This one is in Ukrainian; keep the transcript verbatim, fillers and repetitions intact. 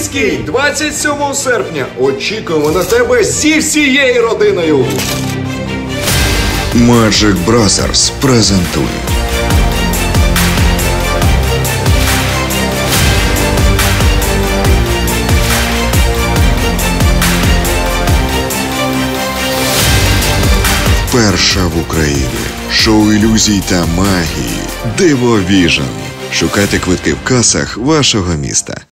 Київський, двадцять сьомого серпня. Очікуємо на тебе зі всією родиною. Magic Brothers презентує перша в Україні шоу ілюзій та магії Дивовіжн. Шукайте квитки в касах вашого міста.